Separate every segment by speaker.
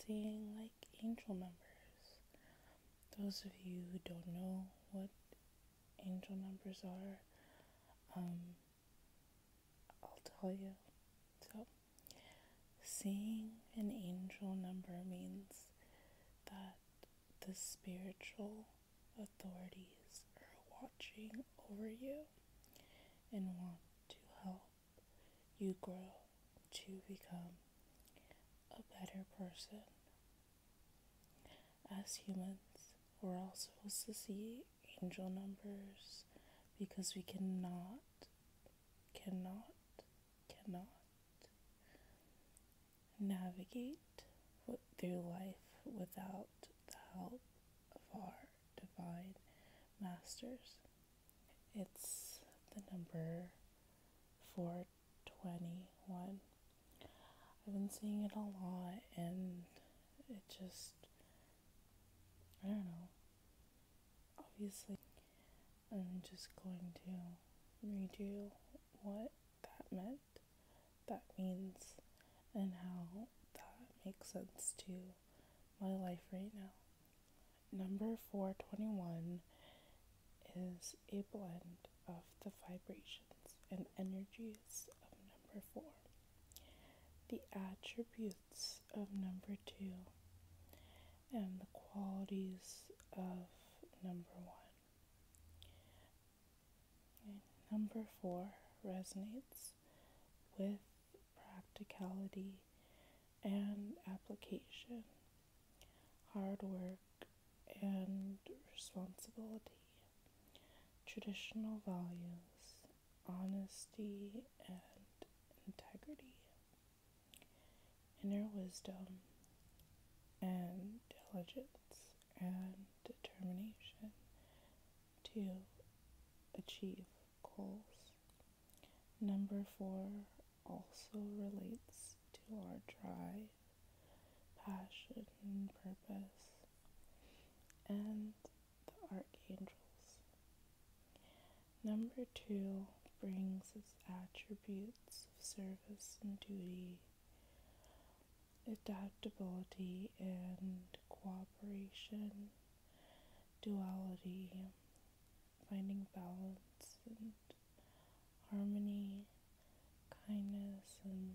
Speaker 1: seeing like angel numbers. Those of you who don't know what angel numbers are, I'll tell you. So, seeing an angel number means that the spiritual authorities are watching over you and want to help you grow to become a better person. As humans, we're all supposed to see angel numbers because we cannot navigate through life without the help of our divine masters. It's the number 421. I've been seeing it a lot, and it just, I don't know. Obviously, I'm just going to read you what that means, and how that makes sense to my life right now. Number 421 is a blend of the vibrations and energies of number 4, the attributes of number 2, and the qualities of number 1. Okay. Number 4 resonates with practicality and application, hard work and responsibility, traditional values, honesty and integrity, inner wisdom and diligence and determination to achieve goals. Number 4 also relates to our drive, passion, and purpose, and the archangels. Number 2 brings its attributes of service and duty, adaptability and cooperation, duality, finding balance and harmony, kindness and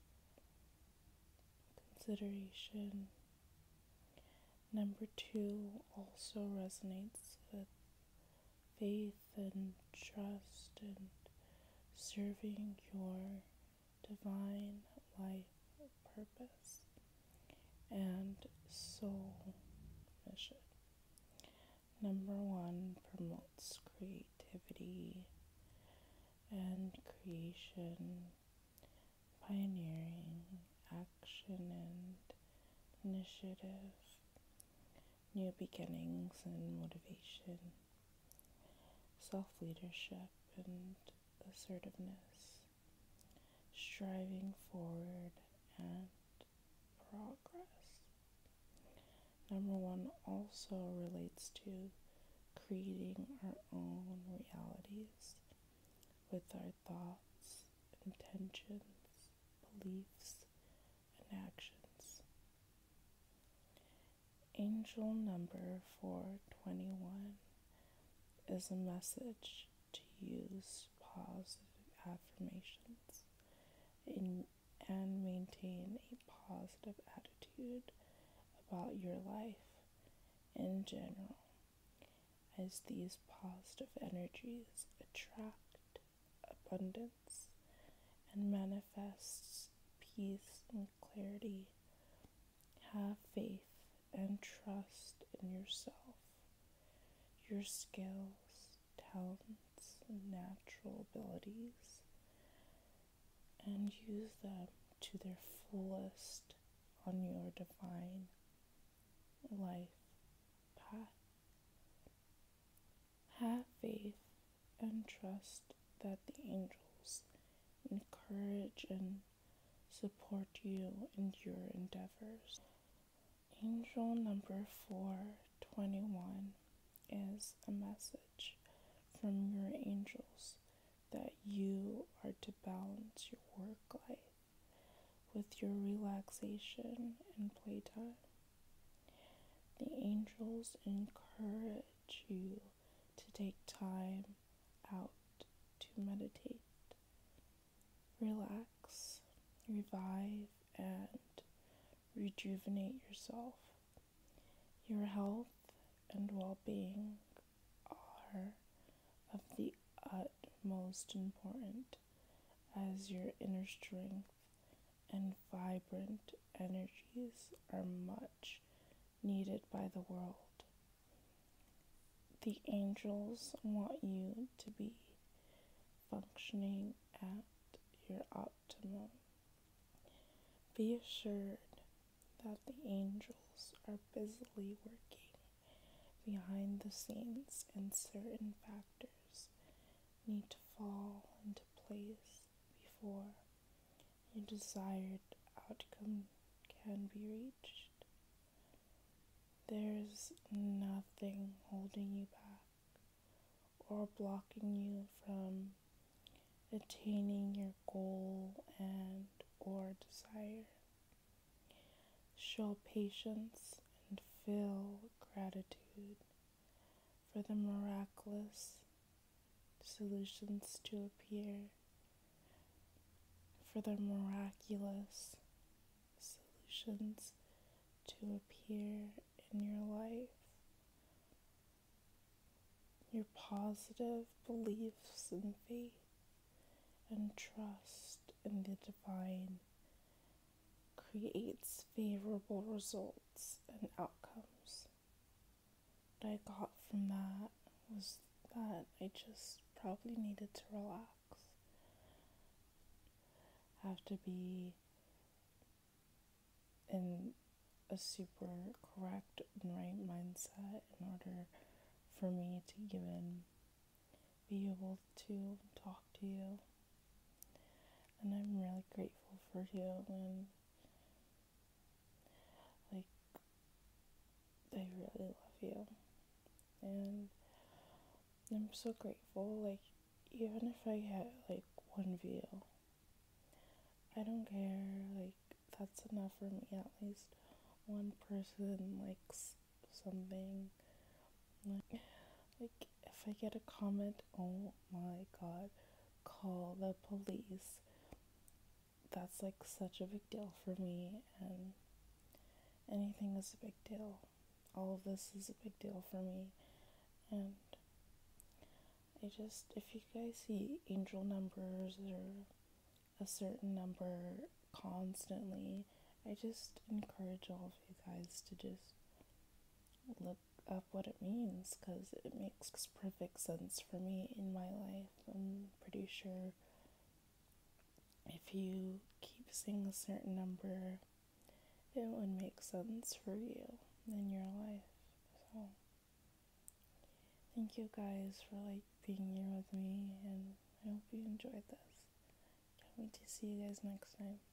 Speaker 1: consideration. Number 2 also resonates with faith and trust and serving your divine life purpose and soul mission. Number 1 promotes creativity and creation, pioneering, action and initiative, new beginnings and motivation, self-leadership and assertiveness, striving forward and progress. Number 1 also relates to creating our own realities with our thoughts, intentions, beliefs, and actions. Angel number 421 is a message to use positive affirmations and maintain a positive attitude about your life in general, as these positive energies attract abundance and manifests peace and clarity. Have faith and trust in yourself, your skills, talents, and natural abilities, and use them to their fullest on your divine life path. Have faith and trust that the angels encourage and support you in your endeavors. Angel number 421 is a message from your angels that you are to balance your work life with your relaxation and playtime. The angels encourage you to take time out to meditate, relax, revive, and rejuvenate yourself. Your health and well-being are of the utmost important, as your inner strength and vibrant energies are much needed by the world. The angels want you to be functioning at your optimum. Be assured that the angels are busily working behind the scenes, and certain factors need to fall into place before your desired outcome can be reached. There's nothing holding you back or blocking you from attaining your goal and or desire. Show patience and feel gratitude for the miraculous solutions to appear, for the miraculous solutions to appear in your life. Your positive beliefs and faith and trust in the divine creates favorable results and outcomes. What I got from that was that I just probably needed to relax. Have to be in a super correct and right mindset in order for me to even be able to talk to you. And I'm really grateful for you, and I really love you. And I'm so grateful, even if I get one view, I don't care, that's enough for me. At least one person likes something. If I get a comment, oh my god, call the police. That's such a big deal for me, and anything is a big deal. All of this is a big deal for me, and if you guys see angel numbers or a certain number constantly, I just encourage all of you guys to just look up what it means, because it makes perfect sense for me in my life. I'm pretty sure if you keep seeing a certain number, it would make sense for you in your life. So thank you guys for being here with me, and I hope you enjoyed this. Can't wait to see you guys next time.